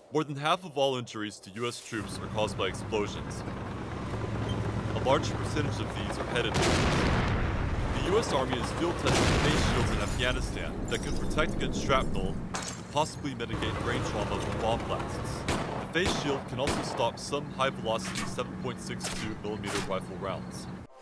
More than half of all injuries to US troops are caused by explosions. A large percentage of these are head injuries. The US Army is field testing face shields in Afghanistan that can protect against shrapnel and possibly mitigate brain trauma from bomb blasts. The face shield can also stop some high-velocity 7.62mm rifle rounds.